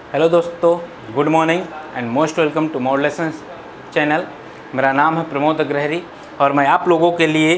Hello दोस्तों, good morning and most welcome to more lessons channel. मेरा नाम है प्रमोद अग्रहरी और मैं आप लोगों के लिए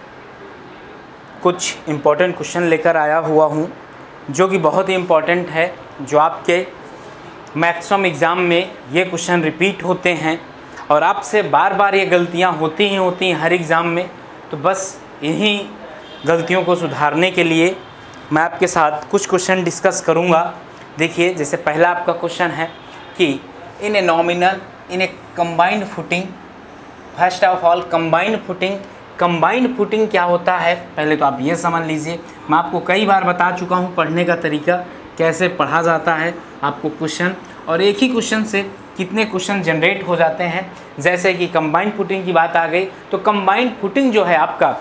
कुछ इम्पोर्टेंट क्वेश्चन लेकर आया हुआ हूं, जो कि बहुत ही इम्पोर्टेंट है। जो आपके मैक्सिमम एग्ज़ाम में ये क्वेश्चन रिपीट होते हैं और आपसे बार बार ये गलतियां होती हैं हर एग्ज़ाम में। तो बस इन्हीं गलतियों को सुधारने के लिए मैं आपके साथ कुछ क्वेश्चन डिस्कस करूंगा। देखिए, जैसे पहला आपका क्वेश्चन है कि in a nominal in a combined footing, first of all combined footing क्या होता है, पहले तो आप ये समझ लीजिए। मैं आपको कई बार बता चुका हूँ पढ़ने का तरीका, कैसे पढ़ा जाता है आपको क्वेश्चन, और एक ही क्वेश्चन से कितने क्वेश्चन जनरेट हो जाते हैं। जैसे कि कंबाइंड फुटिंग की बात आ गई, तो कंबाइंड फुटिंग जो है आपका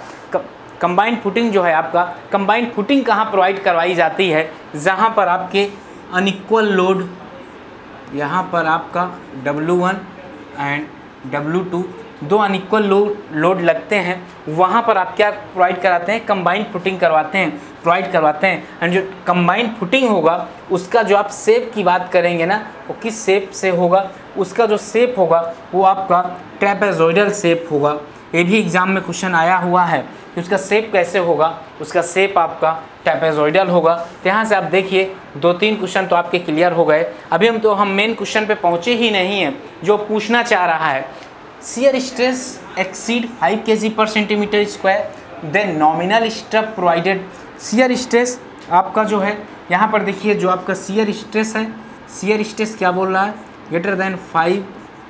कंबाइंड फुटिंग कहाँ प्रोवाइड करवाई जाती है, जहाँ पर आपके अनइक्वल लोड, यहाँ पर आपका W1 एंड W2 दो अनइक्वल लोड लगते हैं, वहाँ पर आप क्या प्रोवाइड कराते हैं, कंबाइंड फुटिंग प्रोवाइड करवाते हैं। एंड जो कंबाइंड फुटिंग होगा उसका जो आप शेप की बात करेंगे ना, वो किस शेप से होगा, उसका जो शेप होगा वो आपका ट्रेपेजॉइडल शेप होगा। ये भी एग्जाम में क्वेश्चन आया हुआ है कि उसका शेप कैसे होगा, उसका शेप आपका ट्रेपेजॉइडल होगा। तो यहाँ से आप देखिए 2-3 क्वेश्चन तो आपके क्लियर हो गए। अभी हम मेन क्वेश्चन पे पहुँचे ही नहीं हैं, जो पूछना चाह रहा है shear stress exceed 5 kg/cm², then nominal stress provided. Shear stress आपका जो है यहाँ पर देखिए, जो आपका शियर स्ट्रेस है, शियर स्ट्रेस क्या बोल रहा है, greater than 5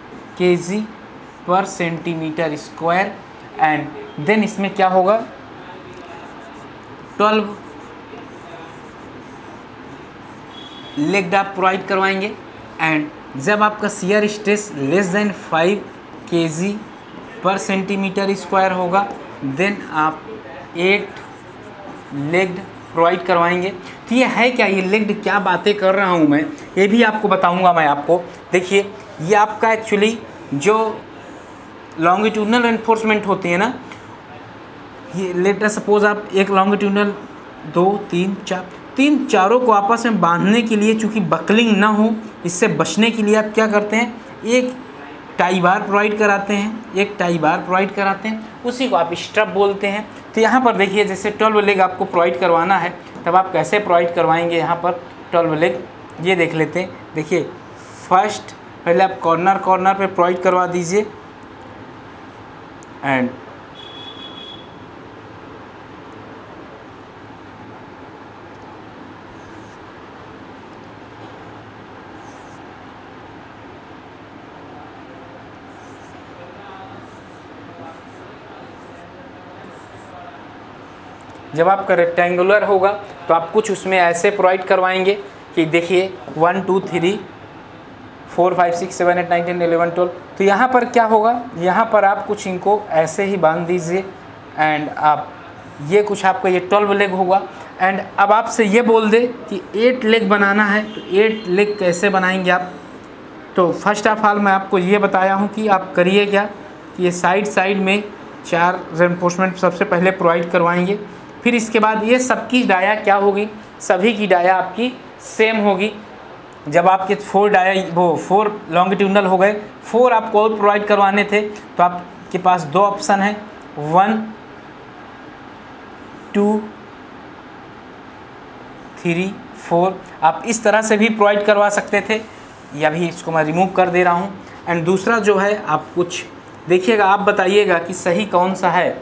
kg/cm² and then इसमें क्या होगा 12 लेग आप प्रोवाइड करवाएंगे। एंड जब आपका shear stress less than 5 kg/cm² होगा, देन आप 8 लेग्ड प्रोवाइड करवाएंगे। तो ये है क्या, ये लेग्ड क्या बातें कर रहा हूँ मैं, ये भी आपको बताऊँगा मैं आपको। देखिए, ये आपका एक्चुअली जो लॉन्गिट्यूडनल एनफोर्समेंट होती है ना, ये लेट अस सपोज आप एक लॉन्गिट्यूडनल 2 3 4 चारों को आपस में बांधने के लिए, चूँकि बकलिंग ना हो, इससे बचने के लिए आप क्या करते हैं, एक टाई बार प्रोवाइड कराते हैं, उसी को आप स्ट्रप बोलते हैं। तो यहाँ पर देखिए, जैसे 12 लेग आपको प्रोवाइड करवाना है, तब आप कैसे प्रोवाइड करवाएंगे यहाँ पर 12 लेग, ये देख लेते हैं। देखिए, फर्स्ट पहले आप कॉर्नर पे प्रोवाइड करवा दीजिए एंड जब आपका रेक्टेंगुलर होगा तो आप कुछ उसमें ऐसे प्रोवाइड करवाएंगे कि देखिए 1 2 3 4 5 6 7 8 9 10 11 12। तो यहाँ पर क्या होगा, यहाँ पर आप कुछ इनको ऐसे ही बांध दीजिए एंड आप ये कुछ आपका ये 12 लेग होगा। एंड अब आपसे ये बोल दे कि 8 लेग बनाना है, तो 8 लेग कैसे बनाएंगे आप। तो फर्स्ट ऑफ ऑल मैं आपको ये बताया हूँ कि आप करिए क्या, कि ये साइड में 4 रेनफोर्समेंट सबसे पहले प्रोवाइड करवाएंगे। फिर इसके बाद ये सबकी डाया क्या होगी, सभी की डाया आपकी सेम होगी। जब आपके 4 लॉन्गिट्यूडनल हो गए, 4 आपको और प्रोवाइड करवाने थे, तो आपके पास 2 ऑप्शन है, 1 2 3 4। आप इस तरह से भी प्रोवाइड करवा सकते थे, या भी इसको मैं रिमूव कर दे रहा हूँ। एंड दूसरा जो है, आप कुछ देखिएगा, आप बताइएगा कि सही कौन सा है।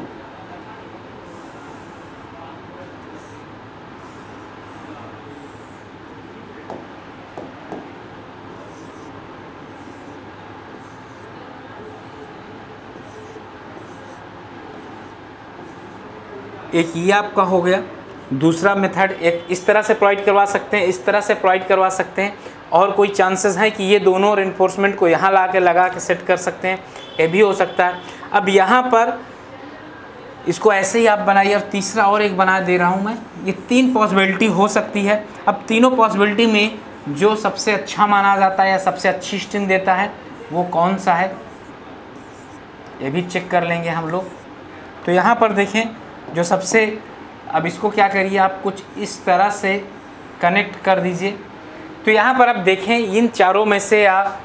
एक ये आपका हो गया। दूसरा मेथड एक इस तरह से प्रोवाइड करवा सकते हैं, इस तरह से प्रोवाइड करवा सकते हैं, और कोई चांसेस है कि ये दोनों रेनफोर्समेंट को यहाँ लगा के सेट कर सकते हैं, ये भी हो सकता है। अब यहाँ पर इसको ऐसे ही आप बनाइए, और तीसरा और एक बना दे रहा हूँ मैं। ये 3 पॉसिबिलिटी हो सकती है। अब तीनों पॉसिबिलिटी में जो सबसे अच्छा माना जाता है या सबसे अच्छी स्ट्रिंग देता है, वो कौन सा है, ये भी चेक कर लेंगे हम लोग। तो यहाँ पर देखें, जो सबसे, अब इसको क्या करिए, आप कुछ इस तरह से कनेक्ट कर दीजिए तो यहाँ पर आप देखें इन चारों में से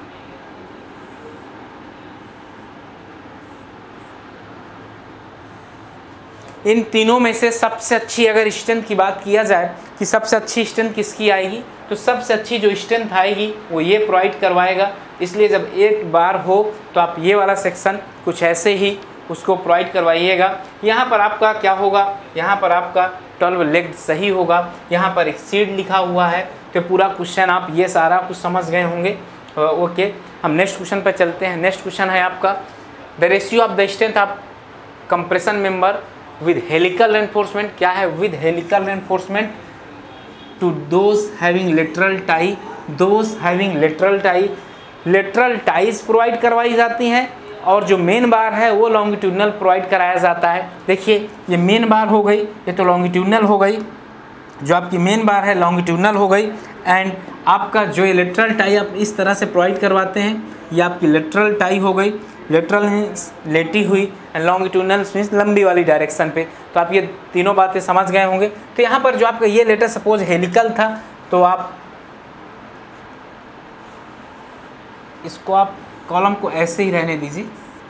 इन तीनों में से सबसे अच्छी अगर स्ट्रेंथ की बात किया जाए कि सबसे अच्छी स्ट्रेंथ किसकी आएगी, तो सबसे अच्छी जो स्ट्रेंथ आएगी वो ये प्रोवाइड करवाएगा। इसलिए जब एक बार हो तो आप ये वाला सेक्शन कुछ ऐसे ही उसको प्रोवाइड करवाइएगा। यहाँ पर आपका क्या होगा, यहाँ पर आपका 12 लेग सही होगा, यहाँ पर एक्सीड लिखा हुआ है। तो पूरा क्वेश्चन आप ये सारा कुछ समझ गए होंगे। ओके, हम नेक्स्ट क्वेश्चन पर चलते हैं। नेक्स्ट क्वेश्चन है आपका the ratio of the strength of compression member with helical reinforcement. क्या है, with helical reinforcement to those having lateral tie, those having lateral tie. Lateral ties provide करवाई जाती हैं और जो मेन बार है वो लॉन्गिट्यूडनल प्रोवाइड कराया जाता है। देखिए ये मेन बार हो गई, ये तो लॉन्गिट्यूडनल हो गई, जो आपकी मेन बार है लॉन्गिट्यूडनल हो गई। एंड आपका जो ये लेटरल टाई आप इस तरह से प्रोवाइड करवाते हैं, ये आपकी लेटरल टाई हो गई। लेटरल मीन्स लेटी हुई एंड लॉन्गिट्यूडनल मीन्स लंबी वाली डायरेक्शन पे। तो आप ये तीनों बातें समझ गए होंगे। तो यहाँ पर जो आपका ये लेटर सपोज हेलिकल था तो आप इसको आप कॉलम को ऐसे ही रहने दीजिए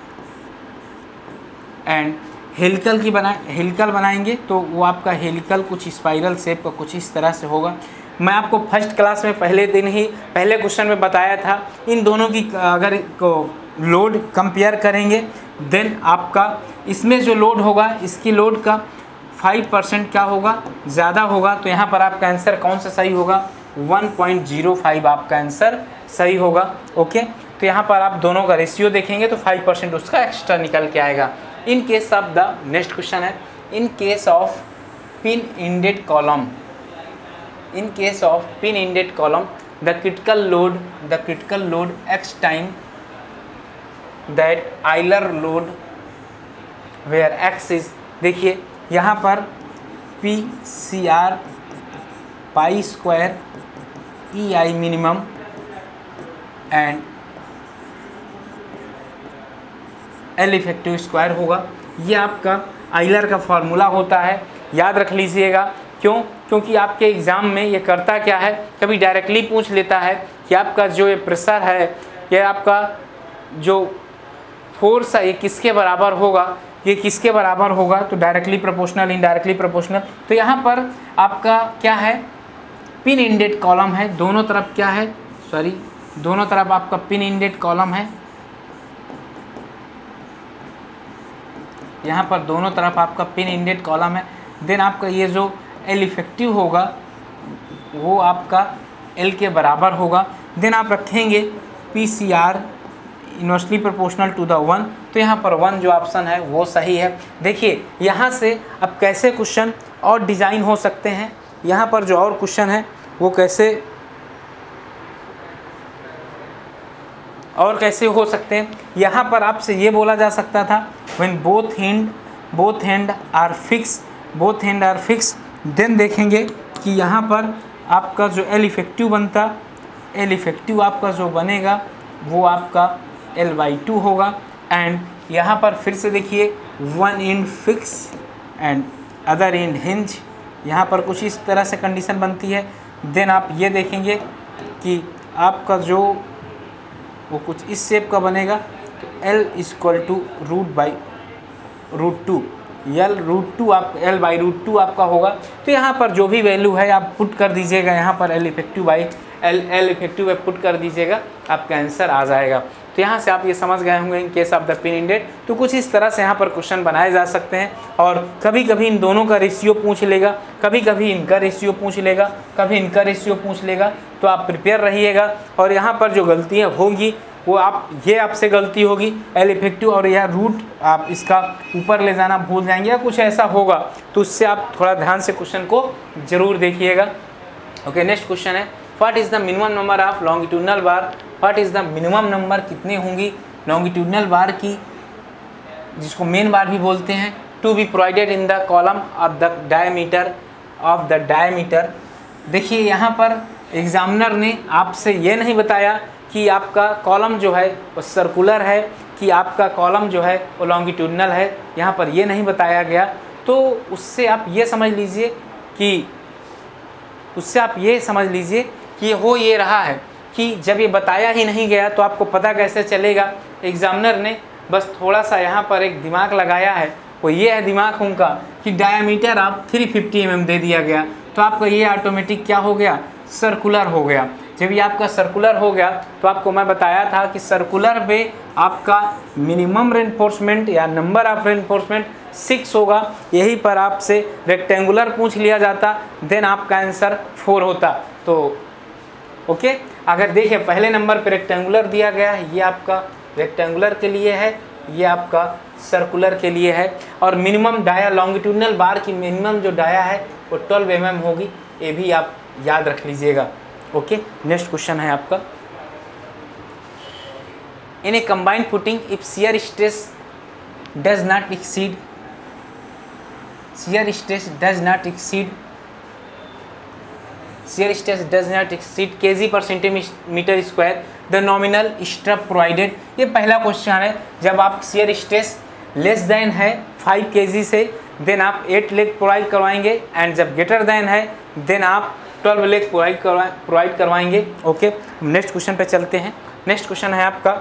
एंड हेलिकल बनाएंगे तो वो आपका हेलिकल कुछ स्पाइरल शेप का कुछ इस तरह से होगा। मैं आपको फर्स्ट क्लास में पहले क्वेश्चन में बताया था, इन दोनों की अगर लोड कंपेयर करेंगे देन आपका इसमें जो लोड होगा इसकी लोड का 5% क्या होगा, ज़्यादा होगा। तो यहाँ पर आपका आंसर कौन सा सही होगा, 1.05 आपका आंसर सही होगा। ओके, तो यहाँ पर आप दोनों का रेशियो देखेंगे तो 5% उसका एक्स्ट्रा निकल के आएगा। In case of the next question है, in case of pin ended column, in case of pin ended column the critical load x time that Euler load where x is. देखिए यहाँ पर PCR pi square EI minimum and L effective square होगा। ये आपका Euler का formula होता है, याद रख लीजिएगा। क्यों, क्योंकि आपके एग्ज़ाम में ये करता क्या है, कभी डायरेक्टली पूछ लेता है कि आपका जो ये प्रेशर है, ये आपका जो फोर्स है ये किसके बराबर होगा, ये किसके बराबर होगा, तो डायरेक्टली प्रोपोर्शनल, इनडायरेक्टली प्रोपोर्शनल। तो यहाँ पर आपका क्या है, पिन इंडेड कॉलम है, दोनों तरफ क्या है, दोनों तरफ आपका पिन इंडेड कॉलम है। यहाँ पर दोनों तरफ आपका पिन इंडेड कॉलम है। देन आपका ये जो L इफेक्टिव होगा वो आपका L के बराबर होगा। देन आप रखेंगे PCR inversely proportional to the 1। तो यहाँ पर 1 जो ऑप्शन है वो सही है। देखिए यहाँ से अब कैसे क्वेश्चन और डिज़ाइन हो सकते हैं, यहाँ पर जो और क्वेश्चन है वो कैसे हो सकते हैं। यहाँ पर आपसे ये बोला जा सकता था when both hand are fix, then देखेंगे कि यहाँ पर आपका जो L इफेक्टिव बनता, L इफेक्टिव आपका जो बनेगा वो आपका L/2 होगा। एंड यहाँ पर फिर से देखिए one end fix and other end hinge, यहाँ पर कुछ इस तरह से कंडीशन बनती है। देन आप ये देखेंगे कि आपका जो वो कुछ इस शेप का बनेगा, तो L √2 L/2 आप L/2 आपका होगा। तो यहाँ पर जो भी वैल्यू है आप पुट कर दीजिएगा, यहाँ पर L इफेक्टिव पुट कर दीजिएगा, आपका आंसर आ जाएगा। तो यहाँ से आप ये समझ गए होंगे in case of the pin ended. तो कुछ इस तरह से यहाँ पर क्वेश्चन बनाए जा सकते हैं और कभी कभी इन दोनों का रेशियो पूछ लेगा, कभी कभी इनका रेशियो पूछ लेगा, कभी इनका रेशियो पूछ लेगा। तो आप प्रिपेयर रहिएगा। और यहाँ पर जो गलतियाँ होंगी वो ये आपसे गलती होगी L इफेक्टिव और यह रूट आप इसका ऊपर ले जाना भूल जाएंगे या कुछ ऐसा होगा, तो उससे आप थोड़ा ध्यान से क्वेश्चन को जरूर देखिएगा। ओके, नेक्स्ट क्वेश्चन है what is the minimum number of longitudinal bar. What is the minimum number, कितनी होंगी लॉन्गिट्यूडनल बार की, जिसको मेन बार भी बोलते हैं, to be provided in the column of the diameter. देखिए यहाँ पर एग्जामिनर ने आपसे ये नहीं बताया कि आपका कॉलम जो है वो सर्कुलर है कि आपका कॉलम जो है वो लॉन्गिट्यूडनल है, यहाँ पर ये नहीं बताया गया। तो उससे आप ये समझ लीजिए कि हो ये रहा है कि जब ये बताया ही नहीं गया तो आपको पता कैसे चलेगा। एग्जामिनर ने बस थोड़ा सा यहाँ पर एक दिमाग लगाया है, वो ये है दिमाग उनका कि डायामीटर आप 350 mm दे दिया गया, तो आपका ये ऑटोमेटिक क्या हो गया, सर्कुलर हो गया। जब ये आपका सर्कुलर हो गया तो आपको मैं बताया था कि सर्कुलर में आपका मिनिमम रेनफोर्समेंट या नंबर ऑफ रेनफोर्समेंट 6 होगा। यहीं पर आपसे रेक्टेंगुलर पूछ लिया जाता, देन आपका आंसर 4 होता। तो ओके, अगर देखिए पहले नंबर पे रेक्टेंगुलर दिया गया है, ये आपका रेक्टेंगुलर के लिए है, ये आपका सर्कुलर के लिए है। और मिनिमम डाया लॉन्गिट्यूडनल बार की मिनिमम जो डाया है वो 12 mm होगी, ये भी आप याद रख लीजिएगा। ओके, नेक्स्ट क्वेश्चन है आपका, in a combined footing if shear stress does not exceed kg per centimeter square the nominal stress provided। ये पहला क्वेश्चन है। जब आप शियर स्ट्रेस लेस देन है 5 kg से, देन आप 8 लेग प्रोवाइड करवाएंगे, एंड जब ग्रेटर देन है देन आप 12 लेग प्रोवाइड करवाएंगे। ओके, हम नेक्स्ट क्वेश्चन पे चलते हैं। नेक्स्ट क्वेश्चन है आपका,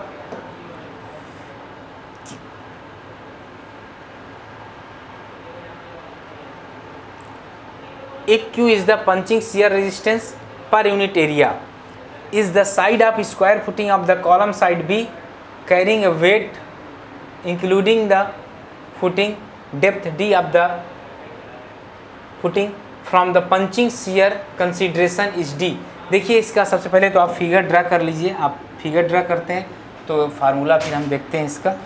if Q is the punching shear resistance per unit area, is the side of square footing of the column side B carrying a weight including the footing depth D of the footing from the punching shear consideration is D। देखिए इसका सबसे पहले तो आप figure draw कर लीजिए। आप figure draw करते हैं तो फार्मूला फिर हम देखते हैं इसका।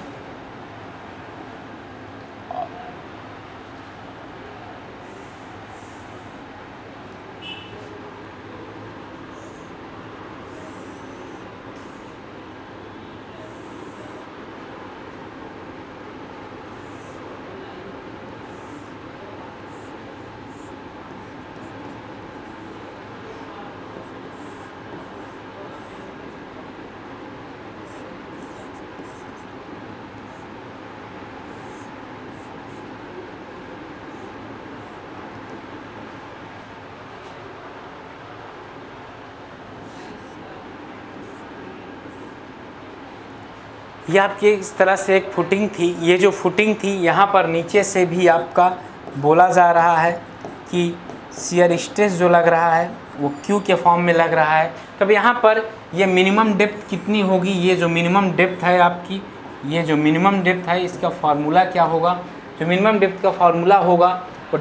ये आपकी इस तरह से एक फुटिंग थी। ये जो फुटिंग थी यहाँ पर नीचे से भी आपका बोला जा रहा है कि शियर स्ट्रेस जो लग रहा है वो Q के फॉर्म में लग रहा है। तब यहाँ पर ये मिनिमम डेप्थ कितनी होगी, ये जो मिनिमम डेप्थ है आपकी, ये जो मिनिमम डेप्थ है इसका फार्मूला क्या होगा। जो मिनिमम डेप्थ का फार्मूला होगा वो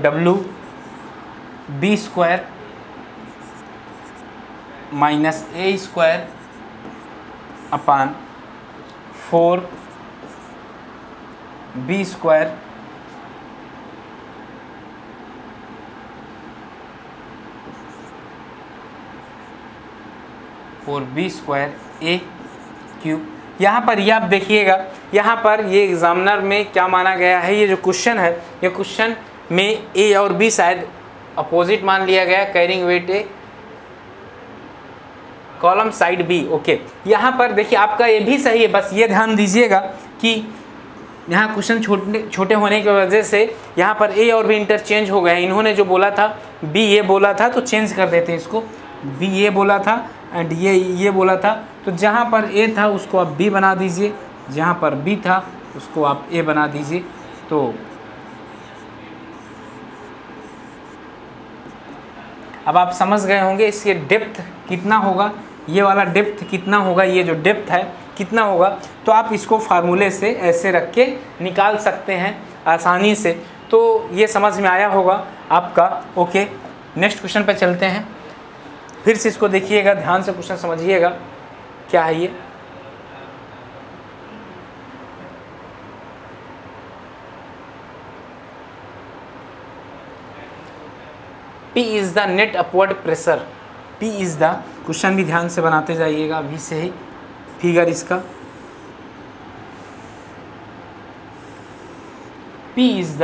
WB² माइनस A² अपान 4B² A³ यहाँ पर ये आप देखिएगा, यहाँ पर ये एग्जामिनर में क्या माना गया है, ये जो क्वेश्चन है, ये क्वेश्चन में A और B शायद अपोजिट मान लिया गया, carrying weight a column side B. Okay, यहाँ पर देखिए आपका ये भी सही है, बस ये ध्यान दीजिएगा कि यहाँ क्वेश्चन छोटे होने की वजह से यहाँ पर ए और बी इंटरचेंज हो गए। इन्होंने जो बोला था बी ये बोला था तो चेंज कर देते हैं इसको, बी ये बोला था एंड ये बोला था, तो जहाँ पर ए था उसको आप बी बना दीजिए, जहाँ पर बी था उसको आप ए बना दीजिए। तो अब आप समझ गए होंगे इसके डेप्थ कितना होगा, ये वाला डेप्थ कितना होगा, ये जो डेप्थ है कितना होगा। तो आप इसको फार्मूले से ऐसे रख के निकाल सकते हैं आसानी से। तो ये समझ में आया होगा आपका। ओके, नेक्स्ट क्वेश्चन पे चलते हैं। फिर से इसको देखिएगा, ध्यान से क्वेश्चन समझिएगा क्या है ये। P is the net upward pressure. P is the, question भी ध्यान से बनाते जाइएगा अभी से ही, फिगर इसका। P इज़ द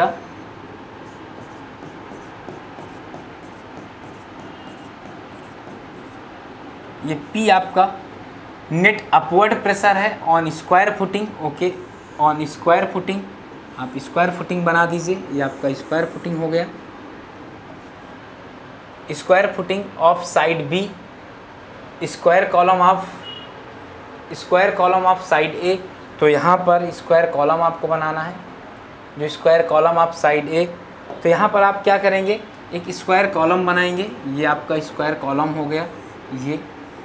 ये P आपका नेट अपवर्ड प्रेशर है on square footing. Okay, on square footing आप स्क्वायर फुटिंग बना दीजिए, ये आपका स्क्वायर फुटिंग हो गया। Square footing of side B square column of side A, तो यहाँ पर स्क्वायर कॉलम आपको बनाना है, जो square column of side A. तो यहाँ पर आप क्या करेंगे, एक स्क्वायर कॉलम बनाएंगे, ये आपका स्क्वायर कॉलम हो गया। ये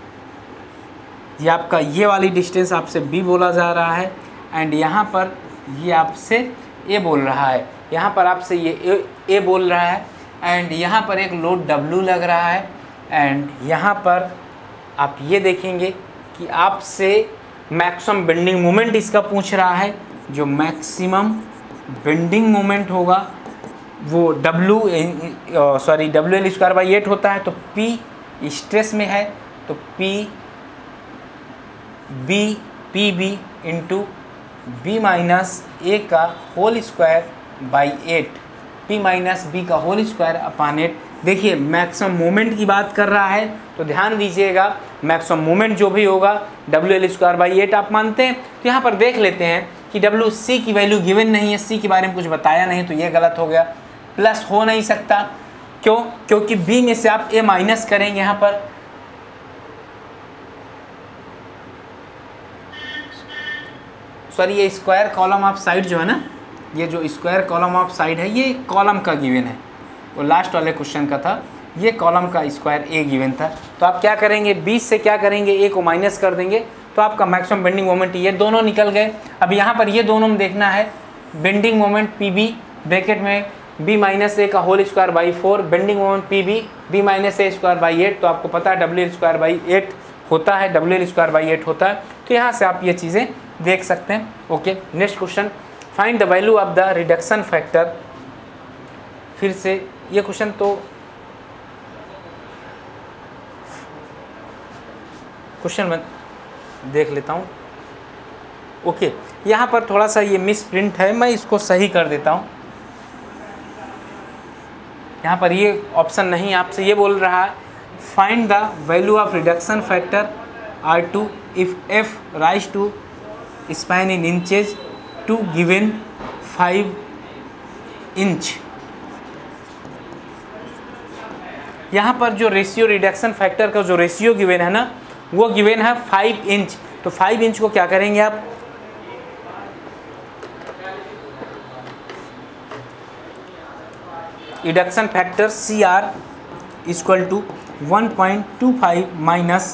आपका ये वाली डिस्टेंस आपसे बी बोला जा रहा है, एंड यहाँ पर ये आपसे ए बोल रहा है, यहाँ पर आपसे ये ए बोल रहा है, एंड यहाँ पर एक लोड W लग रहा है। एंड यहाँ पर आप ये देखेंगे कि आपसे मैक्सिमम बेंडिंग मोमेंट इसका पूछ रहा है। जो मैक्सिमम बेंडिंग मोमेंट होगा वो WL²/8 होता है। तो P स्ट्रेस में है, तो PB into B minus A का whole square by 8, P minus B का होल स्क्वायर अपॉन 8। देखिए मैक्सिमम मोमेंट की बात कर रहा है, तो ध्यान दीजिएगा मैक्सिमम मोमेंट जो भी होगा WL²/8 आप मानते हैं। तो यहाँ पर देख लेते हैं कि WC की वैल्यू गिवन नहीं है, C के बारे में कुछ बताया नहीं, तो ये गलत हो गया। प्लस हो नहीं सकता, क्यों? क्योंकि B में से आप A माइनस करेंगे यहाँ पर, सॉरी ये स्क्वायर कॉलम ऑफ साइड जो है ना, ये जो स्क्वायर कॉलम ऑफ साइड है ये कॉलम का गिवन है, वो लास्ट वाले क्वेश्चन का था, ये कॉलम का स्क्वायर ए गिवन था। तो आप क्या करेंगे, 20 से क्या करेंगे, ए को माइनस कर देंगे, तो आपका मैक्सिमम बेंडिंग मोमेंट ये दोनों निकल गए। अब यहाँ पर ये दोनों में देखना है, बेंडिंग मोमेंट PB ब्रैकेट में B माइनस A का whole square by 4, bending moment PB B minus A²/8, तो आपको पता है WL²/8 होता है, WL²/8 होता है। तो यहाँ से आप ये चीज़ें देख सकते हैं। Okay, next question, find the value of the reduction factor. फिर से ये क्वेश्चन तो क्वेश्चन मैं देख लेता हूँ। ओके, यहाँ पर थोड़ा सा ये मिस प्रिंट है, मैं इसको सही कर देता हूँ। यहाँ पर ये ऑप्शन नहीं, आपसे ये बोल रहा है find the value of reduction factor R2 if F raise to span in inches to given 5 inch. यहाँ पर जो रेशियो रिडक्शन फैक्टर का जो रेशियो गिवन है ना, वो गिवन है 5 इंच। तो 5 इंच को क्या करेंगे आप, reduction factor CR equal to 1.25 minus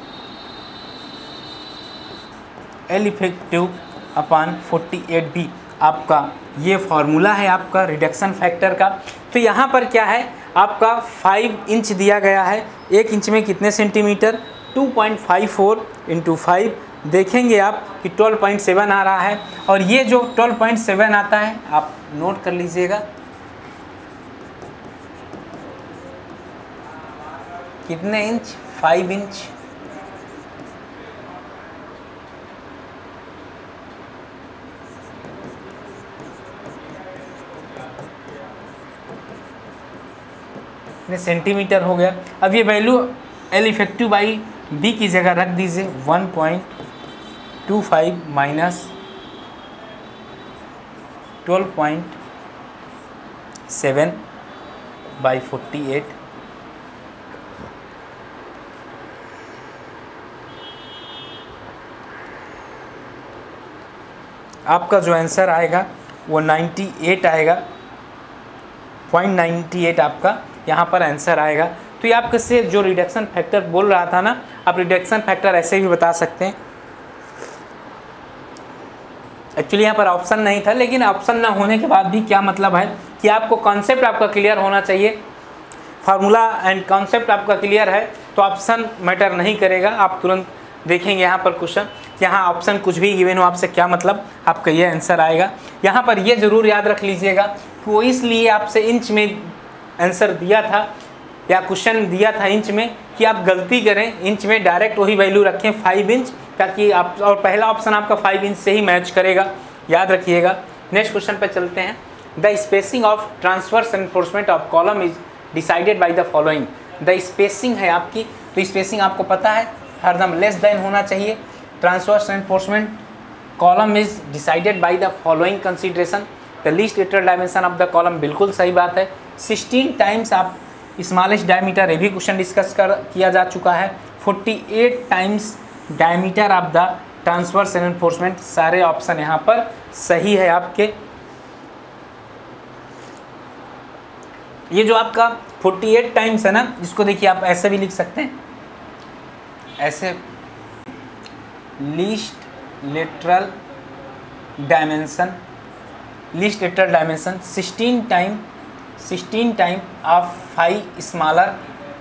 L effective upon 48B, आपका ये फॉर्मूला है आपका रिडक्शन फैक्टर का। तो यहाँ पर क्या है, आपका 5 इंच दिया गया है, 1 इंच में कितने सेंटीमीटर, 2.54 इंटू 5, देखेंगे आप कि 12.7 आ रहा है। और ये जो 12.7 आता है आप नोट कर लीजिएगा, कितने इंच, 5 इंच। सेंटीमीटर हो गया। अब ये value L effective by B की जगह रख दीजिए, 1.25 माइनस 12.7 बाई 48। आपका जो आंसर आएगा वो 98 आएगा, 0.98 आपका यहाँ पर आंसर आएगा। तो ये आपके से जो रिडक्शन फैक्टर बोल रहा था ना, आप रिडक्शन फैक्टर ऐसे भी बता सकते हैं। एक्चुअली यहाँ पर ऑप्शन नहीं था, लेकिन ऑप्शन ना होने के बाद भी क्या मतलब है कि आपको कॉन्सेप्ट आपका क्लियर होना चाहिए। फार्मूला एंड कॉन्सेप्ट आपका क्लियर है तो ऑप्शन मैटर नहीं करेगा, आप तुरंत देखेंगे यहाँ पर क्वेश्चन, यहाँ ऑप्शन कुछ भी गिवन हो आपसे क्या मतलब, आपका ये आंसर आएगा। यहाँ पर ये ज़रूर याद रख लीजिएगा कि वो इसलिए आपसे इंच में आंसर दिया था या क्वेश्चन दिया था इंच में, कि आप गलती करें इंच में डायरेक्ट वही वैल्यू रखें 5 इंच, ताकि आप, और पहला ऑप्शन आपका 5 इंच से ही मैच करेगा, याद रखिएगा। नेक्स्ट क्वेश्चन पर चलते हैं। The spacing of transverse enforcement of column is decided by the following. The spacing है आपकी, तो स्पेसिंग आपको पता है हरदम लेस देन होना चाहिए। Transverse enforcement column is decided by the following consideration. The least lateral dimension of the column, बिल्कुल सही बात है। 16 टाइम्स आप स्मॉलेस्ट डायमीटर, ये भी क्वेश्चन डिस्कस किया जा चुका है। 48 times diameter of the transverse reinforcement. सारे ऑप्शन यहाँ पर सही है आपके। ये जो आपका 48 टाइम्स है ना, जिसको देखिए आप ऐसे भी लिख सकते हैं, ऐसे least lateral dimension 16 time of 5 smaller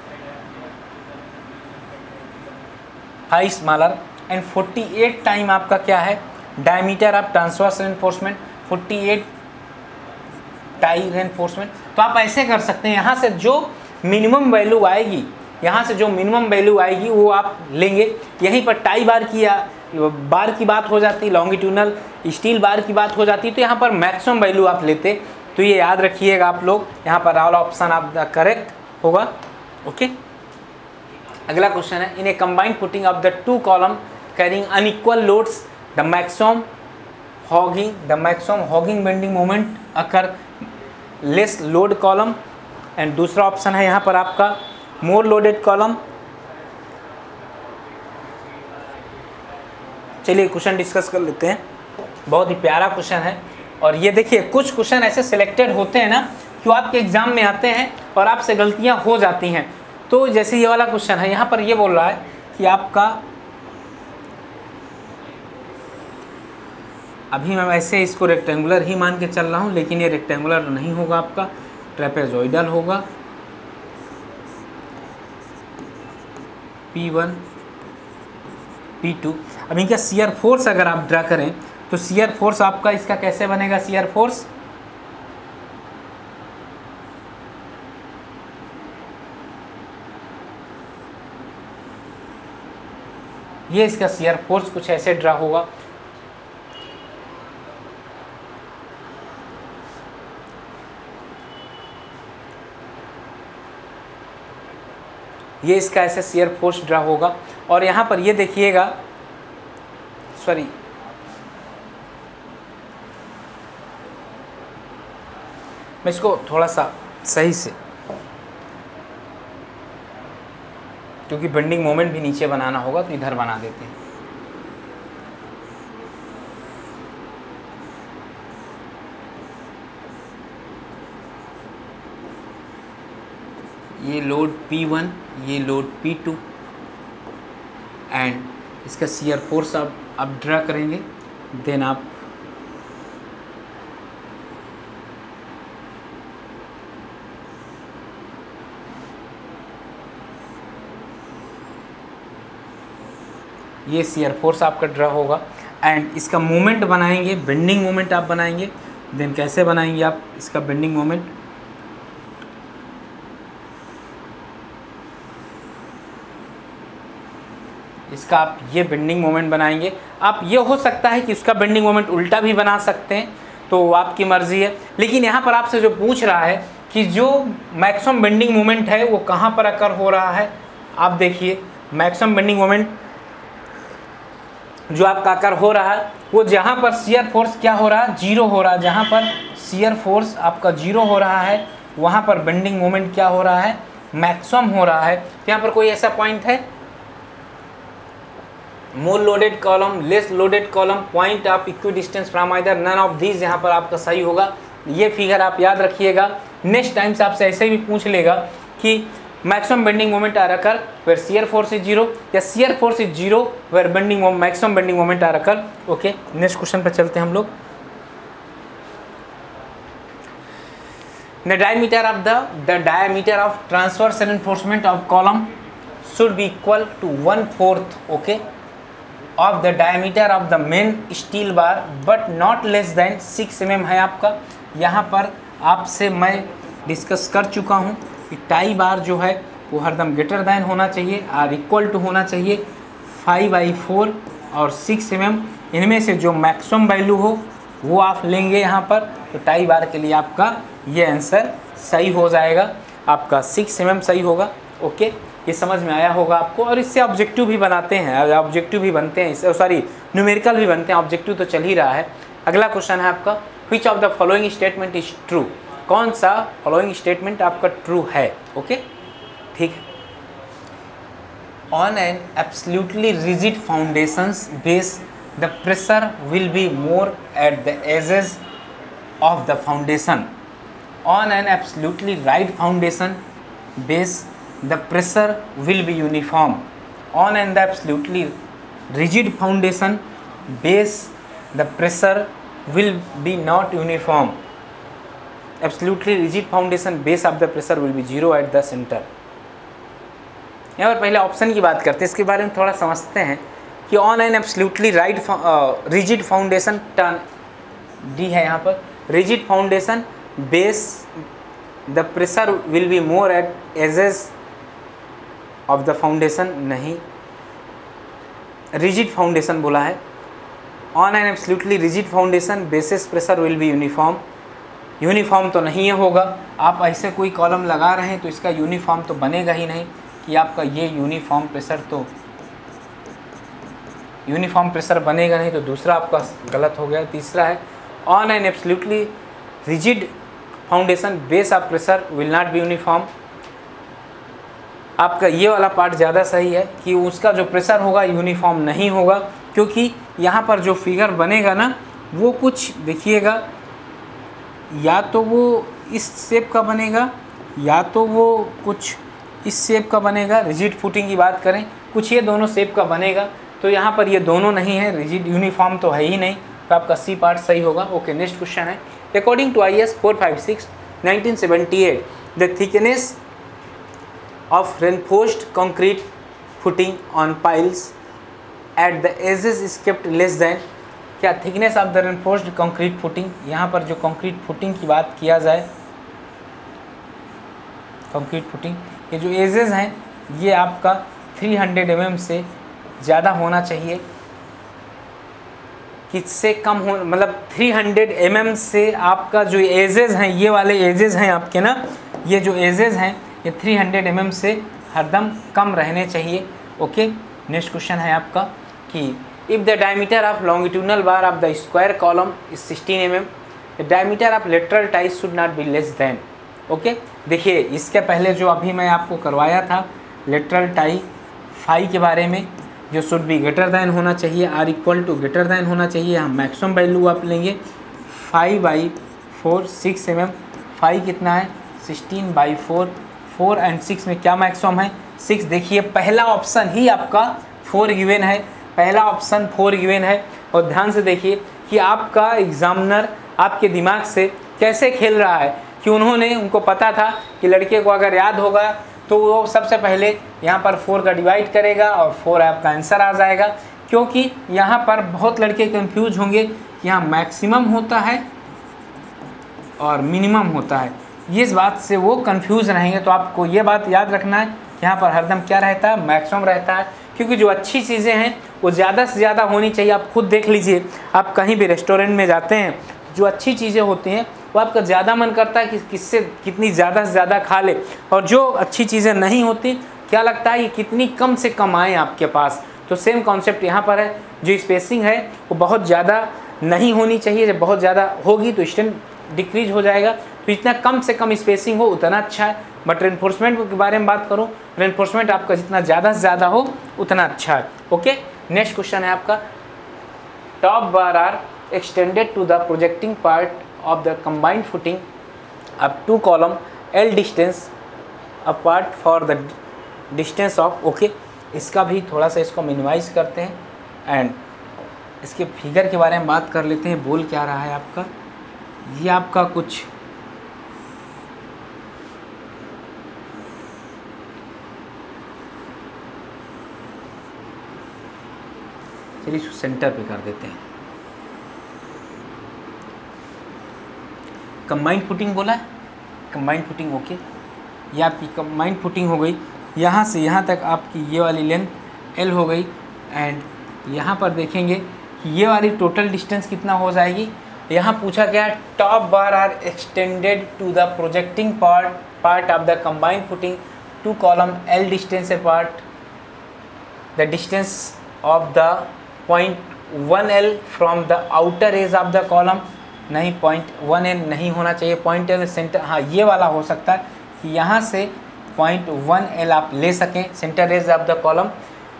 and 48 time आपका क्या है diameter of transverse reinforcement, 48 tie reinforcement. तो आप ऐसे कर सकते हैं, यहाँ से जो मिनिमम वैल्यू आएगी, वो आप लेंगे। यहीं पर टाई बार की बात हो जाती, लॉन्गिट्यूडनल स्टील बार की बात हो जाती, तो यहाँ पर मैक्सिमम वैल्यू आप लेते। तो ये याद रखिएगा आप लोग, यहाँ पर ऑल ऑप्शन आप द करेक्ट होगा। ओके, अगला क्वेश्चन है, in a combined footing of the 2 column carrying unequal loads the maximum hogging bending moment occur less load column. And दूसरा ऑप्शन है यहाँ पर आपका मोर लोडेड कॉलम। चलिए क्वेश्चन डिस्कस कर लेते हैं। बहुत ही प्यारा क्वेश्चन है, और ये देखिए कुछ क्वेश्चन ऐसे सिलेक्टेड होते हैं ना कि आपके एग्जाम में आते हैं और आपसे गलतियां हो जाती हैं। तो जैसे ये वाला क्वेश्चन है, यहाँ पर ये बोल रहा है कि आपका, अभी मैं वैसे इसको रेक्टेंगुलर ही मान के चल रहा हूँ, लेकिन ये रेक्टेंगुलर नहीं होगा, आपका ट्रेपेजॉइडल होगा। P1 P2। अब इनका शियर फोर्स अगर आप ड्रा करें तो शियर फोर्स आपका इसका कैसे बनेगा? शियर फोर्स ये इसका शियर फोर्स कुछ ऐसे ड्रा होगा। ये इसका ऐसे शियर फोर्स ड्रा होगा, और यहाँ पर ये देखिएगा, सॉरी मैं इसको थोड़ा सा सही से, क्योंकि बेंडिंग मोमेंट भी नीचे बनाना होगा तो इधर बना देते हैं। ये लोड P1, ये लोड P2, एंड इसका शियर फोर्स आप ड्रा करेंगे। देन आप ये शियर फोर्स आपका ड्रा होगा, एंड इसका मोमेंट बनाएंगे, बेंडिंग मोमेंट आप बनाएंगे। देन कैसे बनाएंगे आप इसका बेंडिंग मोमेंट? इसका आप ये बेंडिंग मोमेंट बनाएंगे। आप ये हो सकता है कि उसका बेंडिंग मोमेंट उल्टा भी बना सकते हैं, तो आपकी मर्जी है। लेकिन यहाँ पर आपसे जो पूछ रहा है कि जो मैक्सिमम बेंडिंग मोमेंट है वो कहाँ पर अकर हो रहा है, आप देखिए मैक्सिमम बेंडिंग मोमेंट जो आपका अकर हो रहा है वो जहाँ पर शियर फोर्स क्या हो रहा है? 0 हो रहा है। जहाँ पर शियर फोर्स आपका 0 हो रहा है वहाँ पर बेंडिंग मोमेंट क्या हो रहा है? मैक्सिमम हो रहा है। तो यहाँ पर कोई ऐसा पॉइंट है? More loaded column, less loaded column, point of equidistance from either, none of these यहाँ पर आपका सही होगा। ये फिगर आप याद रखिएगा। नेक्स्ट टाइम से आपसे ऐसे भी पूछ लेगा कि maximum bending moment are occur where shear force is 0, या shear force is 0 where maximum bending moment are occur. Okay, next question पर चलते हैं हम लोग। The diameter of transverse reinforcement of column should be equal to 1/4, okay, of the diameter of the main steel bar but not less than 6 mm है आपका। यहाँ पर आपसे मैं डिस्कस कर चुका हूँ कि टाई बार जो है वो हरदम ग्रेटर दैन होना चाहिए और इक्वल टू होना चाहिए 5/4 और 6 mm। इनमें से जो मैक्सिमम वैल्यू हो वो आप लेंगे यहाँ पर, तो टाई बार के लिए आपका ये आंसर सही हो जाएगा, आपका 6 mm सही होगा। ओके, ये समझ में आया होगा आपको। और इससे ऑब्जेक्टिव भी बनाते हैं, ऑब्जेक्टिव भी बनते हैं, सॉरी न्यूमेरिकल भी बनते हैं, ऑब्जेक्टिव तो चल ही रहा है। अगला क्वेश्चन है आपका, which of the following statement is true? कौन सा फॉलोइंग स्टेटमेंट आपका ट्रू है? ओके, ठीक है। On an absolutely rigid foundation's base, the pressure will be more at the edges of the foundation. On an absolutely right foundation base, the pressure will be uniform. On an absolutely rigid foundation base, the pressure will be not uniform. Absolutely rigid foundation base of the pressure will be 0 at the center. यहाँ पर पहले option की बात करते हैं, इसके बारे में थोड़ा समझते हैं कि on an absolutely right rigid foundation turn D है। यहाँ पर rigid foundation base the pressure will be more at edges of the foundation, नहीं रिजिड फाउंडेशन बोला है। On an absolutely rigid foundation basis pressure will be uniform, uniform तो नहीं होगा। आप ऐसे कोई कॉलम लगा रहे हैं तो इसका यूनिफॉर्म तो बनेगा ही नहीं कि आपका ये यूनिफॉर्म प्रेशर, तो यूनिफॉर्म प्रेशर बनेगा नहीं, तो दूसरा आपका गलत हो गया। तीसरा है on an absolutely rigid foundation base of pressure will not be uniform. आपका ये वाला पार्ट ज़्यादा सही है कि उसका जो प्रेशर होगा यूनिफॉर्म नहीं होगा, क्योंकि यहाँ पर जो फिगर बनेगा ना वो कुछ देखिएगा, या तो वो इस शेप का बनेगा या तो वो कुछ इस शेप का बनेगा। रिजिड फुटिंग की बात करें, कुछ ये दोनों शेप का बनेगा, तो यहाँ पर ये दोनों नहीं है, रिजिड यूनिफॉर्म तो है ही नहीं, तो आपका सी पार्ट सही होगा। ओके, नेक्स्ट क्वेश्चन है, according to IS 456 1978 the thickness of reinforced concrete footing on piles at the edges is kept less than. क्या thickness of the reinforced concrete footing, यहाँ पर जो कंक्रीट फुटिंग की बात किया जाए, कंक्रीट फुटिंग ये जो एजेस हैं ये आपका 300 mm से ज़्यादा होना चाहिए, किससे कम हो, मतलब 300 mm से आपका जो एजेस हैं, ये वाले एजेस हैं आपके ना, ये जो एजेस हैं ये 300 mm से हरदम कम रहने चाहिए। ओके, नेक्स्ट क्वेश्चन है आपका कि if the diameter of longitudinal bar of the square column is 16 mm, the diameter of lateral tie should not be less than. Okay, देखिए इसके पहले जो अभी मैं आपको करवाया था लेटरल टाई फाई के बारे में, जो शुड बी ग्रेटर दैन होना चाहिए, or equal to greater than होना चाहिए। हम मैक्सिमम वैल्यू आप लेंगे 5/4 6 mm, फाई कितना है 16/4, 4 एंड 6 में क्या मैक्सिमम है 6। देखिए पहला ऑप्शन ही आपका 4 गिवन है, पहला ऑप्शन 4 गिवन है। और ध्यान से देखिए कि आपका एग्जामिनर आपके दिमाग से कैसे खेल रहा है, कि उन्होंने उनको पता था कि लड़के को अगर याद होगा तो वो सबसे पहले यहाँ पर 4 का डिवाइड करेगा और 4 आपका आंसर आ जाएगा, क्योंकि यहाँ पर बहुत लड़के कंफ्यूज होंगे कि यहाँ मैक्सिमम होता है और मिनिमम होता है, ये इस बात से वो कंफ्यूज रहेंगे। तो आपको ये बात याद रखना है, यहाँ पर हरदम क्या रहता है, मैक्सिमम रहता है, क्योंकि जो अच्छी चीज़ें हैं वो ज़्यादा से ज़्यादा होनी चाहिए। आप खुद देख लीजिए, आप कहीं भी रेस्टोरेंट में जाते हैं, जो अच्छी चीज़ें होती हैं वो आपका ज़्यादा मन करता है कि किससे कितनी ज़्यादा से ज़्यादा खा ले, और जो अच्छी चीज़ें नहीं होती क्या लगता है कि कितनी कम से कम आए आपके पास। तो सेम कॉन्सेप्ट यहाँ पर है, जो स्पेसिंग है वो बहुत ज़्यादा नहीं होनी चाहिए, जब बहुत ज़्यादा होगी तो स्टैंड डिक्रीज हो जाएगा, तो जितना कम से कम स्पेसिंग हो उतना अच्छा है। बट रेनफोर्समेंट के बारे में बात करूँ, रेनफोर्समेंट आपका जितना ज़्यादा से ज़्यादा हो उतना अच्छा है। ओके, नेक्स्ट क्वेश्चन है आपका, top bar are extended to the projecting part of the combined footing up 2 column L distance apart for the distance of। Okay, इसका भी थोड़ा सा इसको मिनिमाइज करते हैं एंड इसके फिगर के बारे में बात कर लेते हैं। बोल क्या रहा है आपका, ये आपका कुछ चलिए इसको सेंटर पे कर देते हैं। कंबाइंड फुटिंग बोला है, कंबाइंड फुटिंग। ओके, ये आपकी कंबाइंड फुटिंग हो गई, यहाँ से यहाँ तक आपकी ये वाली लेंथ L हो गई, एंड यहाँ पर देखेंगे कि ये वाली टोटल डिस्टेंस कितना हो जाएगी। यहाँ पूछा गया top bar are extended to the projecting part of the combined footing 2 column L distance apart, the distance of the point 1L from the outer edge of the column. नहीं, point 1L नहीं होना चाहिए, point L centre, हाँ ये वाला हो सकता है कि यहाँ से 0.1L आप ले सकें centre edge of the column.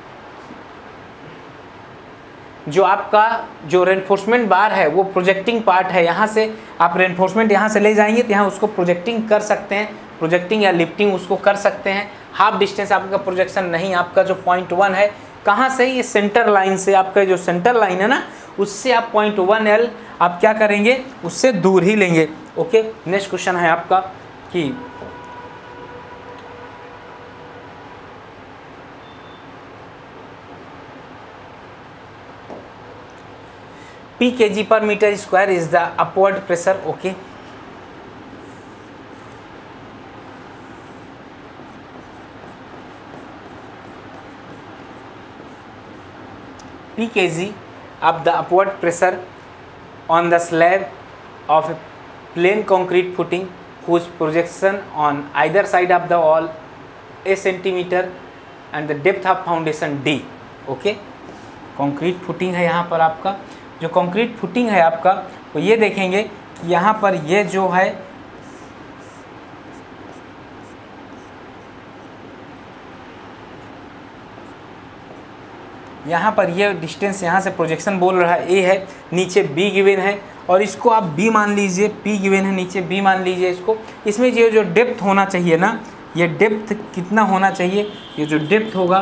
जो आपका जो रेनफोर्समेंट बार है वो प्रोजेक्टिंग पार्ट है, यहाँ से आप रेनफोर्समेंट यहाँ से ले जाएंगे तो यहाँ उसको प्रोजेक्टिंग कर सकते हैं, प्रोजेक्टिंग या लिफ्टिंग उसको कर सकते हैं। हाफ डिस्टेंस आपका प्रोजेक्शन नहीं, आपका जो 0.1 है कहाँ से, ये सेंटर लाइन से, आपका जो सेंटर लाइन है ना उससे आप 0.1L आप क्या करेंगे, उससे दूर ही लेंगे। ओके, नेक्स्ट क्वेश्चन है आपका कि P kg per meter square is the upward pressure. Okay, P kg of the upward pressure on the slab of a plain concrete footing whose projection on either side of the wall a centimeter and the depth of foundation D. Okay, concrete footing है यहाँ पर आपका, जो concrete footing है आपका तो ये देखेंगे कि यहाँ पर ये जो है यहाँ पर ये डिस्टेंस यहाँ से प्रोजेक्शन बोल रहा है ए है, नीचे बी गिवन है और इसको आप बी मान लीजिए, पी गिवन है नीचे बी मान लीजिए इसको। इसमें ये जो डेप्थ होना चाहिए ना, ये डेप्थ कितना होना चाहिए, ये जो डेप्थ होगा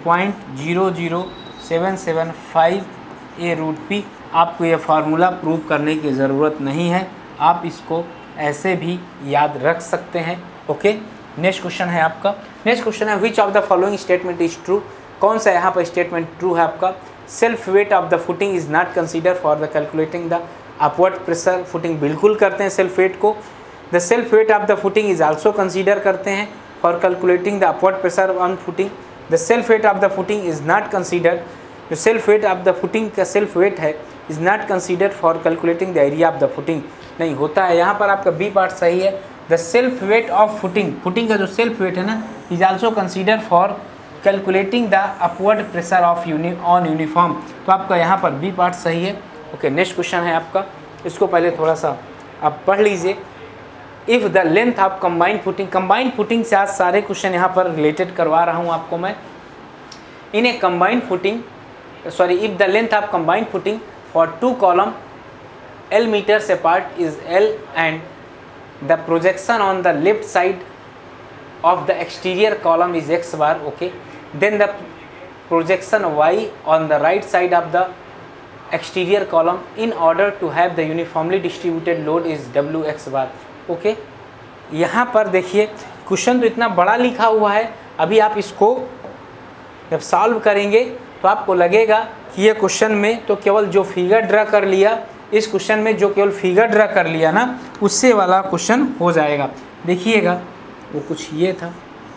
0.00775 ए रूट पी। आपको ये फार्मूला प्रूव करने की ज़रूरत नहीं है, आप इसको ऐसे भी याद रख सकते हैं। ओके, नेक्स्ट क्वेश्चन है आपका, नेक्स्ट क्वेश्चन है which of the following statement is true. कौन सा यहाँ पर स्टेटमेंट ट्रू है आपका, self weight of the footing is not consider for the calculating the upward pressure. Footing बिल्कुल करते हैं सेल्फ वेट को। The self weight of the footing is also consider करते हैं for calculating the upward pressure on footing. The self weight of the footing is not considered, जो self weight of the footing का self weight है is not considered for calculating the area of the footing, नहीं होता है। यहाँ पर आपका B part सही है। The self weight of footing, footing का जो सेल्फ वेट है ना is also consider for calculating the upward pressure of on uniform, तो आपका यहाँ पर बी पार्ट सही है। ओके, नेक्स्ट क्वेश्चन है आपका, इसको पहले थोड़ा सा आप पढ़ लीजिए। If the length of combined footing, combined footing से आज सारे क्वेश्चन यहाँ पर रिलेटेड करवा रहा हूँ आपको मैं। In a combined footing, sorry, if the length of combined footing for two column L meters apart is L and the projection on the left side of the exterior column is x bar. Okay, then the projection y on the right side of the exterior column in order to have the uniformly distributed load is wx bar. Okay, यहाँ पर देखिए question तो इतना बड़ा लिखा हुआ है, अभी आप इसको जब सॉल्व करेंगे तो आपको लगेगा कि ये क्वेश्चन में तो केवल जो फिगर ड्रा कर लिया, इस क्वेश्चन में जो केवल फिगर ड्रा कर लिया ना उससे वाला क्वेश्चन हो जाएगा। देखिएगा वो कुछ ये था,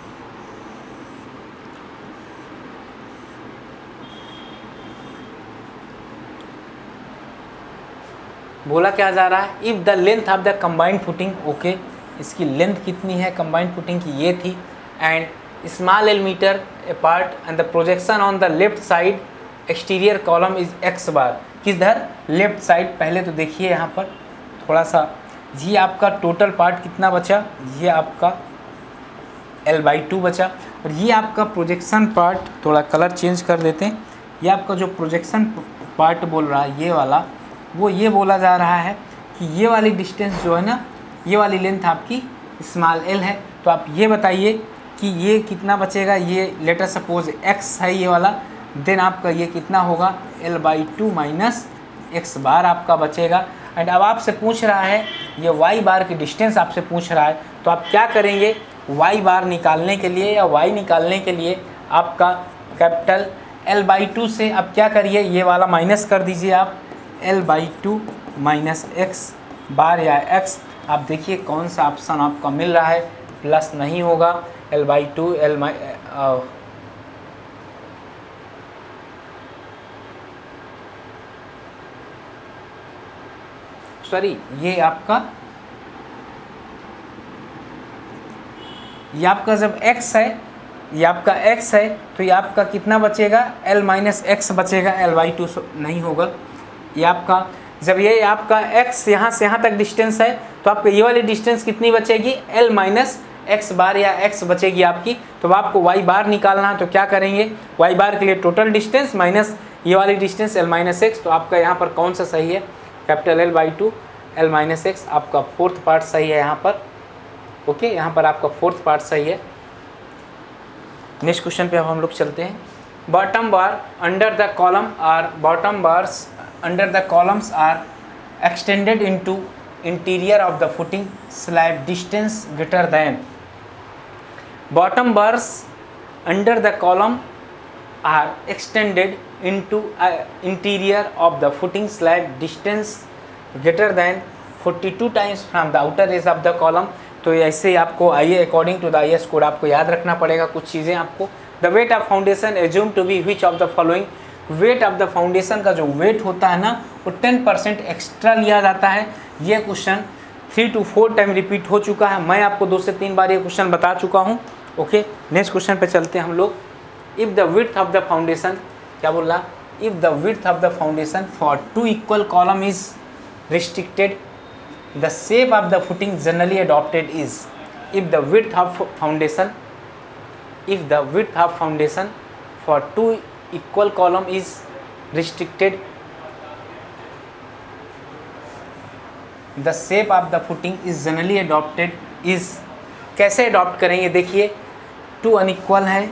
बोला क्या जा रहा है, if the length of the combined footing, okay, इसकी लेंथ कितनी है कंबाइंड फुटिंग की, ये थी, and small L metre apart and the projection on the left side exterior column is x bar. किधर, लेफ्ट साइड। पहले तो देखिए यहाँ पर थोड़ा सा, ये आपका टोटल पार्ट कितना बचा, ये आपका L/2 बचा, और ये आपका प्रोजेक्शन पार्ट, थोड़ा कलर चेंज कर देते हैं, ये आपका जो प्रोजेक्शन पार्ट बोल रहा है ये वाला, वो ये बोला जा रहा है कि ये वाली डिस्टेंस जो है ना, ये वाली लेंथ आपकी स्मॉल L है। तो आप ये बताइए कि ये कितना बचेगा, ये लेटर सपोज x है ये वाला, देन आपका ये कितना होगा L/2 माइनस x बार आपका बचेगा। एंड अब आपसे पूछ रहा है ये y बार की डिस्टेंस आपसे पूछ रहा है, तो आप क्या करेंगे, y बार निकालने के लिए या y निकालने के लिए आपका कैपिटल L/2 से अब क्या करिए, ये वाला माइनस कर दीजिए आप, L/2 माइनस x बार या x। आप देखिए कौन सा ऑप्शन आपका मिल रहा है, प्लस नहीं होगा, L/2 सॉरी, ये आपका जब x है, ये आपका x है तो ये आपका कितना बचेगा, L माइनस x बचेगा, L/2 नहीं होगा। ये आपका जब ये आपका x यहाँ से यहाँ तक डिस्टेंस है तो आपको ये वाली डिस्टेंस कितनी बचेगी, L माइनस एक्स बार या एक्स बचेगी आपकी, तो आपको वाई बार निकालना है। तो क्या करेंगे, वाई बार के लिए टोटल डिस्टेंस माइनस ये वाली डिस्टेंस एल माइनस एक्स। तो आपका यहाँ पर कौन सा सही है, capital L by 2 L minus x, आपका फोर्थ पार्ट सही है यहाँ पर। ओके, यहाँ पर आपका फोर्थ पार्ट सही है। नेक्स्ट क्वेश्चन पे अब हम लोग चलते हैं। Bottom bar under the column are, bottom bars under the columns are extended into interior of the footing slab distance greater than, bottom bars under the column are extended into interior of the footing slab distance greater than 42 times from the outer edge of the column। तो ऐसे आपको आइए according to the IS code आपको याद रखना पड़ेगा कुछ चीज़ें आपको। The weight of foundation assume to be which of the following, weight of the foundation का जो वेट होता है ना वो 10% एक्स्ट्रा लिया जाता है। ये क्वेश्चन 3 to 4 टाइम रिपीट हो चुका है, मैं आपको 2 से 3 बार ये क्वेश्चन बता चुका हूँ। ओके, नेक्स्ट क्वेश्चन पे चलते हैं हम लोग। If the width of the foundation, क्या बोल रहा, if the width of the foundation for 2 equal column is restricted, the shape of the footing generally adopted is. If the width of foundation, if the width of foundation for 2 equal column is restricted, the shape of the footing is generally adopted is. कैसे adopt करेंगे, देखिए 2 unequal है,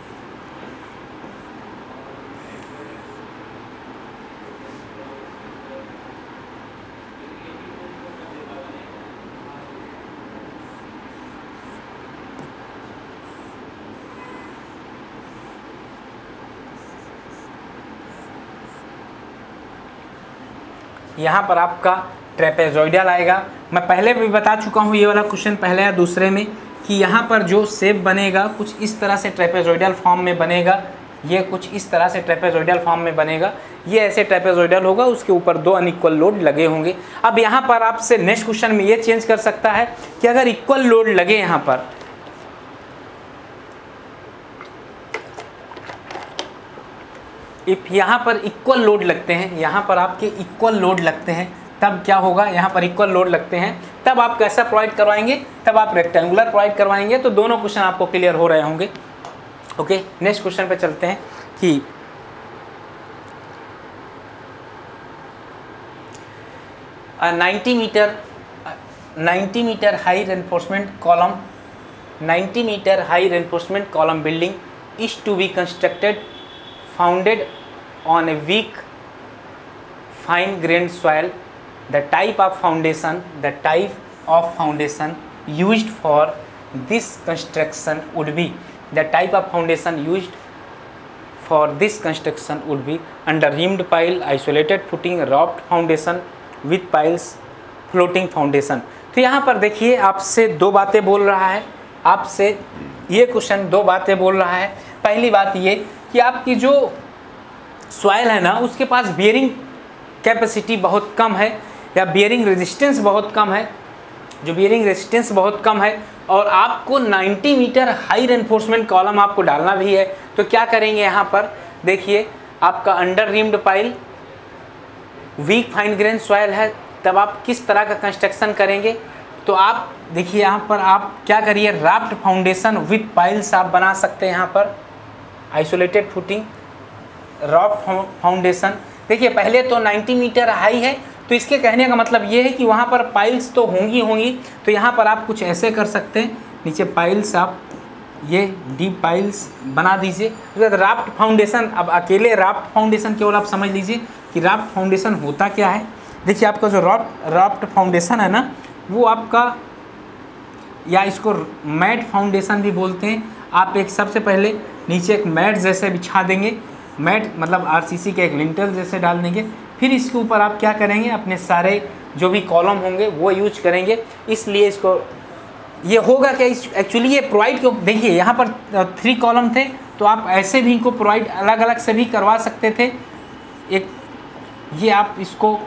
यहाँ पर आपका trapezoidal आएगा। मैं पहले भी बता चुका हूँ ये वाला क्वेश्चन पहले या दूसरे में कि यहाँ पर जो शेप बनेगा कुछ इस तरह से ट्रेपेजॉइडल फॉर्म में बनेगा, ये कुछ इस तरह से ट्रेपेजॉइडल फॉर्म में बनेगा, ये ऐसे ट्रेपेजॉइडल होगा, उसके ऊपर 2 अनइक्वल लोड लगे होंगे। अब यहाँ पर आपसे नेक्स्ट क्वेश्चन में ये चेंज कर सकता है कि अगर इक्वल लोड लगे यहाँ पर, इफ यहाँ पर इक्वल लोड लगते हैं, यहाँ पर आपके इक्वल लोड लगते हैं, तब क्या होगा, यहाँ पर इक्वल लोड लगते हैं तब आप कैसा प्रोवाइड करवाएंगे, तब आप रेक्टेंगुलर प्रोवाइड करवाएंगे। तो दोनों क्वेश्चन आपको क्लियर हो रहे होंगे। ओके, नेक्स्ट क्वेश्चन पे चलते हैं कि 90 metre high reinforcement column, 90 metre high reinforcement column building is to be constructed founded on a weak fine grained soil. The type of foundation used for this construction would be, the type of foundation used for this construction would be under rimmed pile, isolated footing, raft foundation with piles, floating foundation। तो यहाँ पर देखिए आपसे 2 बातें बोल रहा है, आपसे ये क्वेश्चन 2 बातें बोल रहा है। पहली बात ये कि आपकी जो सॉइल है ना उसके पास बियरिंग कैपेसिटी बहुत कम है या बियरिंग रेजिस्टेंस बहुत कम है, जो बियरिंग रेजिस्टेंस बहुत कम है, और आपको 90 मीटर हाई रेनफोर्समेंट कॉलम आपको डालना भी है। तो क्या करेंगे यहाँ पर देखिए, आपका under reamed pile, weak fine grain soil है, तब आप किस तरह का कंस्ट्रक्शन करेंगे। तो आप देखिए यहाँ पर आप क्या करिए, राफ्ट फाउंडेशन विथ पाइल्स आप बना सकते हैं। यहाँ पर आइसोलेटेड फुटिंग, राफ्ट फाउंडेशन। देखिए पहले तो 90 मीटर हाई है, तो इसके कहने का मतलब ये है कि वहाँ पर पाइल्स तो होंगी। तो यहाँ पर आप कुछ ऐसे कर सकते हैं, नीचे पाइल्स आप ये डीप पाइल्स बना दीजिए। राफ्ट फाउंडेशन, अब अकेले राफ्ट फाउंडेशन केवल आप समझ लीजिए कि राफ्ट फाउंडेशन होता क्या है। देखिए आपका जो राफ्ट फाउंडेशन है ना, वो आपका, या इसको मैट फाउंडेशन भी बोलते हैं। आप एक सबसे पहले नीचे एक मैट जैसे बिछा देंगे, मैट मतलब आरसीसी के एक लिंटर जैसे डाल देंगे, फिर इसके ऊपर आप क्या करेंगे, अपने सारे जो भी कॉलम होंगे वो यूज करेंगे। इसलिए इसको ये होगा क्या, एक्चुअली ये प्रोवाइड क्यों, देखिए यहाँ पर 3 कॉलम थे, तो आप ऐसे भी इनको प्रोवाइड अलग अलग से भी करवा सकते थे। एक ये आप इसको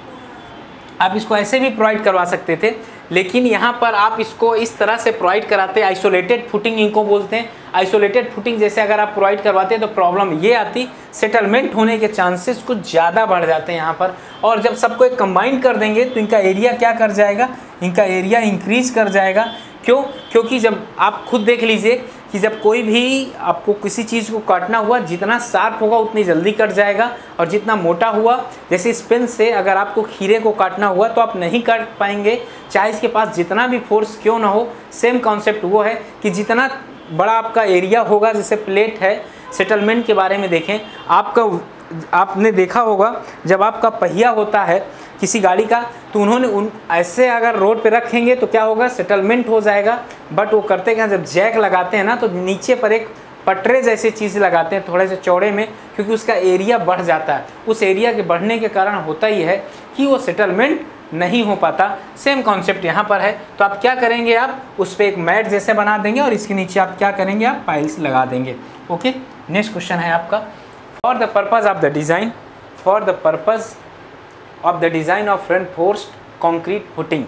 ऐसे भी प्रोवाइड करवा सकते थे, लेकिन यहाँ पर आप इसको इस तरह से प्रोवाइड कराते हैं। आइसोलेटेड फुटिंग इनको बोलते हैं। आइसोलेटेड फुटिंग जैसे अगर आप प्रोवाइड करवाते हैं तो प्रॉब्लम ये आती, सेटलमेंट होने के चांसेस कुछ ज़्यादा बढ़ जाते हैं यहाँ पर। और जब सबको एक कंबाइन कर देंगे तो इनका एरिया क्या कर जाएगा, इनका एरिया इंक्रीज कर जाएगा, क्यों? क्योंकि जब आप खुद देख लीजिए कि जब कोई भी आपको किसी चीज़ को काटना हुआ, जितना शार्प होगा उतनी जल्दी कट जाएगा, और जितना मोटा हुआ, जैसे इस पेन से अगर आपको खीरे को काटना हुआ तो आप नहीं काट पाएंगे, चाहे इसके पास जितना भी फोर्स क्यों ना हो। सेम कॉन्सेप्ट वो है कि जितना बड़ा आपका एरिया होगा, जैसे प्लेट है, सेटलमेंट के बारे में देखें, आपने देखा होगा जब आपका पहिया होता है किसी गाड़ी का, तो उन्होंने ऐसे अगर रोड पे रखेंगे तो क्या होगा, सेटलमेंट हो जाएगा। बट वो करते क्या, जब जैक लगाते हैं ना तो नीचे पर एक पटरे जैसी चीज़ लगाते हैं थोड़े से चौड़े में, क्योंकि उसका एरिया बढ़ जाता है। उस एरिया के बढ़ने के कारण होता ही है कि वो सेटलमेंट नहीं हो पाता। सेम कॉन्सेप्ट यहाँ पर है। तो आप क्या करेंगे, आप उस पर एक मैट जैसे बना देंगे और इसके नीचे आप क्या करेंगे, आप पाइल्स लगा देंगे। ओके, नेक्स्ट क्वेश्चन है आपका, for the purpose of the design, for the purpose of the design of reinforced concrete footing,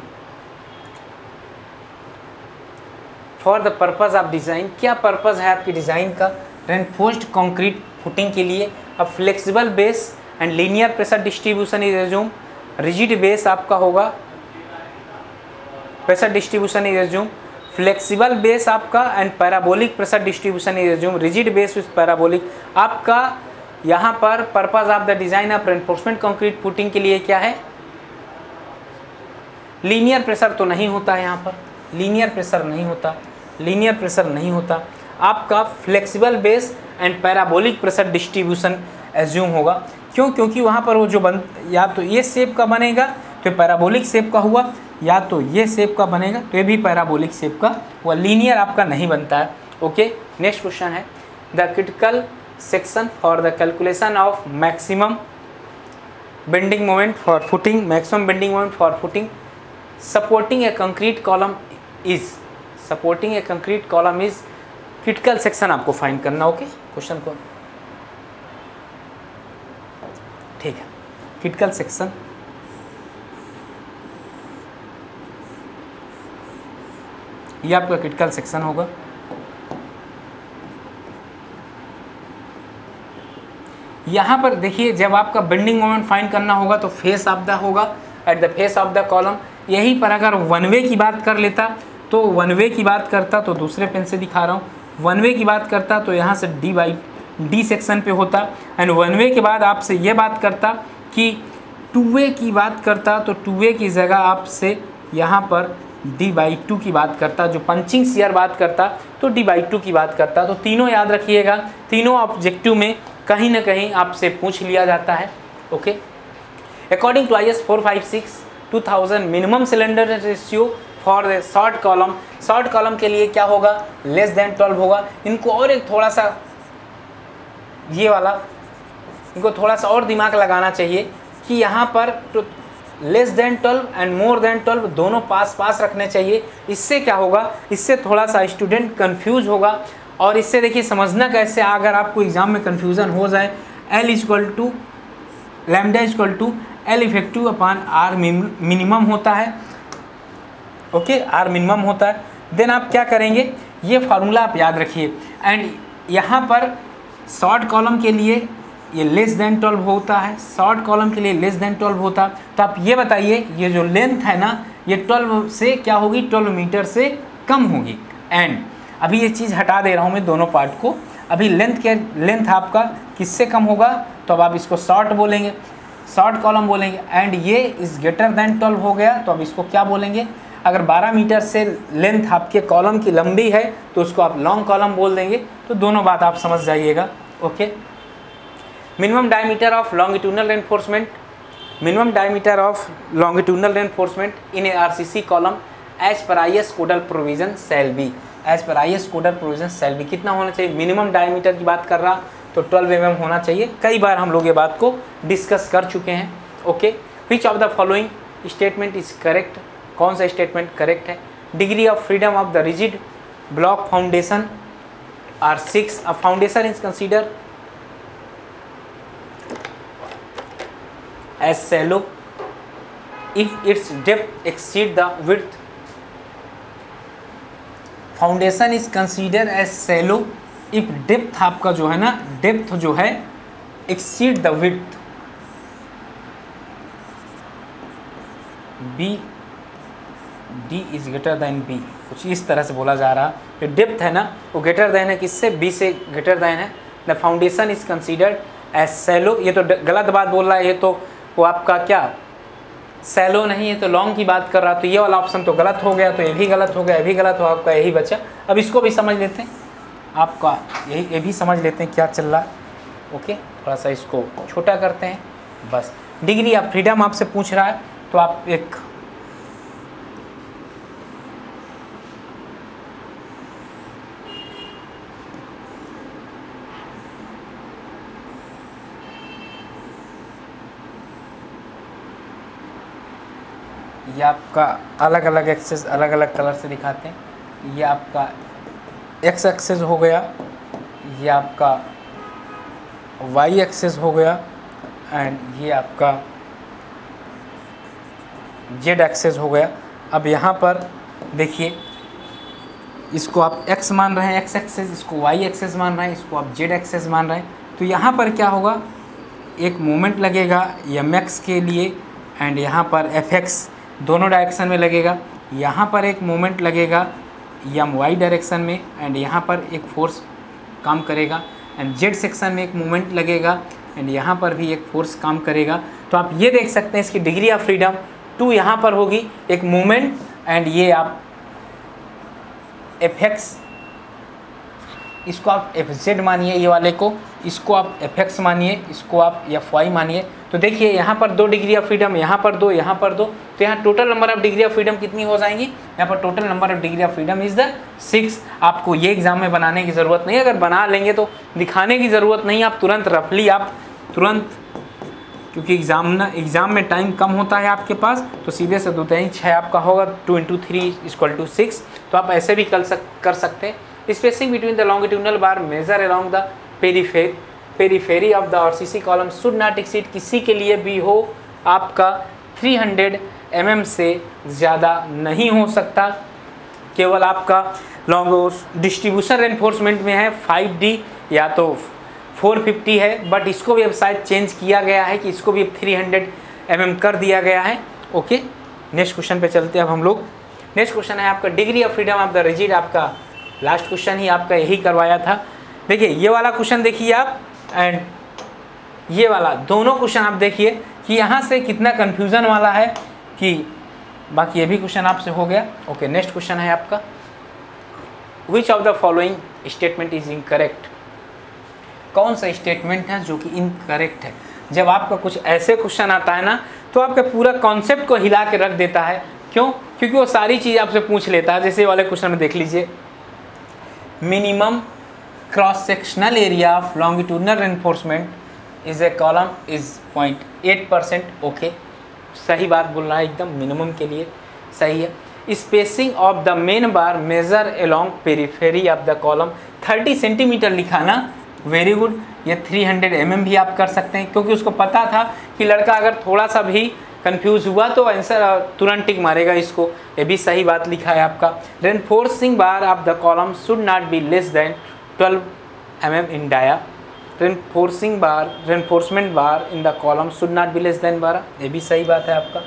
for the purpose of design, क्या पर्पज़ है आपकी डिज़ाइन का रेनफोर्स्ड कंक्रीट फुटिंग के लिए। अब flexible base and linear pressure distribution is assume, rigid base आपका होगा, pressure distribution is assume, flexible base आपका and parabolic pressure distribution is assume, rigid base with parabolic. आपका यहाँ पर purpose of the design of reinforcement concrete footing के लिए क्या है, लीनियर प्रेशर तो नहीं होता है, यहाँ पर लीनियर प्रेशर नहीं होता, लीनियर प्रेशर नहीं होता। आपका flexible base and parabolic pressure distribution assume होगा। क्यों? क्योंकि वहाँ पर वो जो या तो ये शेप का बनेगा तो पैराबोलिक शेप का हुआ, या तो ये शेप का बनेगा तो ये भी पैराबोलिक शेप का हुआ, लीनियर आपका नहीं बनता है। ओके, नेक्स्ट क्वेश्चन है, the critical section for the calculation of maximum bending moment for footing, maximum bending moment for footing supporting a concrete column is, supporting a concrete column is critical section आपको find करना। Okay, question को ठीक है, critical section ये आपका critical section होगा। यहाँ पर देखिए, जब आपका बेंडिंग मोमेंट फाइंड करना होगा तो फेस ऑफ द होगा, at the face of the column. यहीं पर अगर वन वे की बात कर लेता तो वन वे की बात करता, तो दूसरे पेन से दिखा रहा हूँ, वन वे की बात करता तो यहाँ से डी सेक्शन पे होता, एंड वन वे के बाद आपसे ये बात करता कि टू वे की बात करता तो टू वे की जगह आपसे यहाँ पर D/2 की बात करता, जो पंचिंग शियर बात करता तो D/2 की बात करता। तो तीनों याद रखिएगा, तीनों ऑब्जेक्टिव में कहीं ना कहीं आपसे पूछ लिया जाता है। Okay, according to IS 456 2000 minimum slenderness ratio for the short column, short column के लिए क्या होगा, लेस देन 12 होगा। इनको और एक थोड़ा सा ये वाला, इनको थोड़ा सा और दिमाग लगाना चाहिए कि यहाँ पर तो less than 12 and more than 12 दोनों पास पास रखने चाहिए। इससे क्या होगा, इससे थोड़ा सा स्टूडेंट कंफ्यूज होगा, और इससे देखिए समझना कैसे, अगर आपको एग्जाम में कंफ्यूजन हो जाए, L = lambda = L effective upon R minimum होता है। ओके, R मिनिमम होता है। देन आप क्या करेंगे, ये फार्मूला आप याद रखिए, एंड यहाँ पर शॉर्ट कॉलम के लिए ये लेस देन 12 होता है, शॉर्ट कॉलम के लिए लेस देन 12 होता। तो आप ये बताइए, ये जो लेंथ है ना, ये 12 से क्या होगी, 12 मीटर से कम होगी। एंड अभी ये चीज़ हटा दे रहा हूँ मैं दोनों पार्ट को, अभी लेंथ आपका किससे कम होगा, तो अब आप इसको शॉर्ट बोलेंगे, शॉर्ट कॉलम बोलेंगे, एंड ये इज़ ग्रेटर देन 12 हो गया तो अब इसको क्या बोलेंगे, अगर 12 मीटर से लेंथ आपके कॉलम की लंबी है तो उसको आप लॉन्ग कॉलम बोल देंगे। तो दोनों बात आप समझ जाइएगा। Okay, minimum diameter of longitudinal reinforcement, minimum diameter of longitudinal reinforcement in a RCC column as per IS codal provision shall be, as per IS codal provision shall be. कितना होना चाहिए, मिनिमम डायमीटर की बात कर रहा तो 12 mm होना चाहिए। कई बार हम लोग ये बात को डिस्कस कर चुके हैं। Okay, which of the following statement is correct, कौन सा स्टेटमेंट करेक्ट है। Degree of freedom of the rigid block foundation are 6, a foundation is consider as shallow if its depth exceed the width, foundation is consider as shallow if depth आपका जो है ना, depth जो है exceed the width, D is greater than B, कुछ इस तरह से बोला जा रहा। जो डेप्थ है ना वो ग्रेटर देन है किससे, बी से ग्रेटर देन है। The foundation is considered as shallow, ये तो गलत बात बोल रहा है, ये तो वो आपका क्या सैलो नहीं है, तो लॉन्ग की बात कर रहा। तो ये वाला ऑप्शन तो गलत हो गया, तो ये भी गलत हो गया, ये भी गलत हो, आपका यही बचा। अब इसको भी समझ लेते हैं, आपका यही ये भी समझ लेते हैं क्या चल रहा है। ओके, थोड़ा सा इसको छोटा करते हैं बस। डिग्री ऑफ फ्रीडम आपसे पूछ रहा है, तो आप एक ये आपका अलग अलग एक्सेस अलग अलग कलर से दिखाते हैं। ये आपका एक्स एक्सेस हो गया, ये आपका वाई एक्सेस हो गया, एंड ये आपका जेड एक्सेस हो गया। अब यहाँ पर देखिए, इसको आप एक्स मान रहे हैं एक्स एक्सेस, इसको वाई एक्सेस मान रहे हैं, इसको आप जेड एक्सेस मान रहे हैं। तो यहाँ पर क्या होगा, एक मोमेंट लगेगा एम एक्स के लिए, एंड यहाँ पर एफ एक्स दोनों डायरेक्शन में लगेगा। यहाँ पर एक मोमेंट लगेगा एम वाई डायरेक्शन में, एंड यहाँ पर एक फोर्स काम करेगा, एंड जेड सेक्शन में एक मोमेंट लगेगा, एंड यहाँ पर भी एक फोर्स काम करेगा। तो आप ये देख सकते हैं इसकी डिग्री ऑफ फ्रीडम 2 यहाँ पर होगी, एक मोमेंट, एंड ये आप एफ एक्स, इसको आप एफ जेड मानिए, ये वाले को, इसको आप एफ एक्स मानिए, इसको आप एफ वाई मानिए। तो देखिए यहाँ पर 2 डिग्री ऑफ फ्रीडम, यहाँ पर 2, यहाँ पर 2, तो यहाँ total number of degree of freedom कितनी हो जाएंगी, यहाँ पर total number of degree of freedom is the 6। आपको ये एग्जाम में बनाने की ज़रूरत नहीं, अगर बना लेंगे तो दिखाने की ज़रूरत नहीं, आप तुरंत रफली आप तुरंत, क्योंकि एग्ज़ाम में टाइम कम होता है आपके पास, तो सीधे से 2 3 6 आपका होगा, 2 × 3 = 6। तो आप ऐसे भी कर सकते हैं। Spacing between the longitudinal bar measured along the periphery of the RCC column should not exceed, किसी के लिए भी हो आपका 300 mm से ज़्यादा नहीं हो सकता। केवल आपका लॉन्ग डिस्ट्रीब्यूशन रेनफोर्समेंट में है 5D या तो 450 है, बट इसको भी अब शायद चेंज किया गया है कि इसको भी 300 mm कर दिया गया है। ओके, नेक्स्ट क्वेश्चन पे चलते हैं अब हम लोग। नेक्स्ट क्वेश्चन है आपका degree of freedom of the rigid, आपका लास्ट क्वेश्चन ही आपका यही करवाया था। देखिए ये वाला क्वेश्चन देखिए आप, एंड ये वाला, दोनों क्वेश्चन आप देखिए कि यहाँ से कितना कन्फ्यूज़न वाला है, कि बाकी ये भी क्वेश्चन आपसे हो गया। ओके, नेक्स्ट क्वेश्चन है आपका, which of the following statement is incorrect, कौन सा स्टेटमेंट है जो कि इनकरेक्ट है। जब आपका कुछ ऐसे क्वेश्चन आता है ना, तो आपके पूरा कॉन्सेप्ट को हिला के रख देता है। क्यों? क्योंकि वो सारी चीज़ आपसे पूछ लेता है। जैसे वाले क्वेश्चन में देख लीजिए, minimum cross sectional area of longitudinal reinforcement is a column is 0.8%। Okay, सही बात बोल रहा है एकदम, मिनिमम के लिए सही है। Spacing of the main bar measured along periphery of the column 30 centimetre लिखा ना, वेरी गुड। ये 300 mm भी आप कर सकते हैं, क्योंकि उसको पता था कि लड़का अगर थोड़ा सा भी कंफ्यूज हुआ तो आंसर तुरंत टिक मारेगा इसको। ये भी सही बात लिखा है आपका। Reinforcing bar of the column should not be less than 12 mm in dia. Reinforcement bar in the column should not be less than 12, ये भी सही बात है आपका।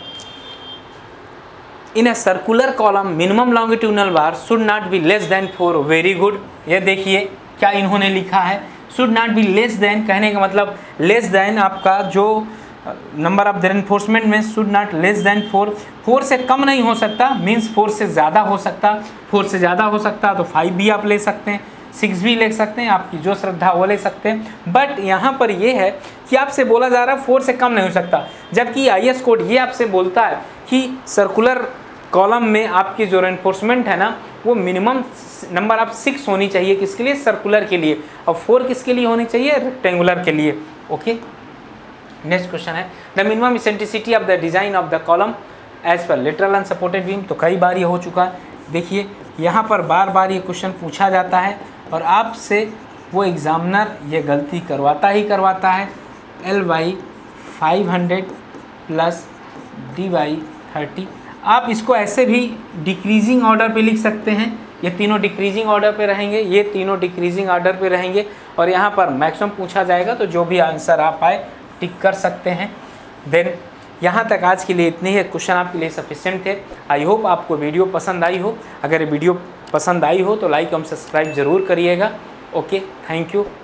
In a circular column minimum longitudinal bar should not be less than 4, very good. ये देखिए क्या इन्होंने लिखा है, should not be less than, कहने का मतलब लेस देन आपका जो नंबर ऑफ द रेनफोर्समेंट में शुड नॉट लेस देन 4 से कम नहीं हो सकता, मीन्स 4 से ज़्यादा हो सकता। 4 से ज़्यादा हो सकता तो 5 भी आप ले सकते हैं, 6 भी ले सकते हैं, आपकी जो श्रद्धा वो ले सकते हैं। बट यहाँ पर ये है कि आपसे बोला जा रहा है 4 से कम नहीं हो सकता, जबकि IS कोड ये आपसे बोलता है कि सर्कुलर कॉलम में आपकी जो रेनफोर्समेंट है ना, वो मिनिमम नंबर ऑफ 6 होनी चाहिए, किसके लिए, सर्कुलर के लिए, और 4 किसके लिए होनी चाहिए, रेक्टेंगुलर के लिए। ओके, नेक्स्ट क्वेश्चन है the minimum eccentricity of the design of the column as per lateral unsupported beam. तो कई बार ये हो चुका है, देखिए यहाँ पर बार बार ये क्वेश्चन पूछा जाता है और आपसे वो एग्जामिनर ये गलती करवाता ही करवाता है। L/500 plus D/30। आप इसको ऐसे भी डिक्रीजिंग ऑर्डर पे लिख सकते हैं, ये तीनों डिक्रीजिंग ऑर्डर पे रहेंगे, ये तीनों डिक्रीजिंग ऑर्डर पे रहेंगे, और यहाँ पर मैक्सिमम पूछा जाएगा तो जो भी आंसर आप आए टिक कर सकते हैं। देन यहाँ तक आज के लिए इतनी है, क्वेश्चन आपके लिए सफिशिएंट है। आई होप आपको वीडियो पसंद आई हो। अगर वीडियो पसंद आई हो तो लाइक एवं सब्सक्राइब ज़रूर करिएगा। Okay, thank you.